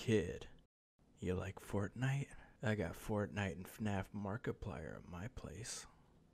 Kid, you like Fortnite? I got Fortnite and FNAF Markiplier at my place.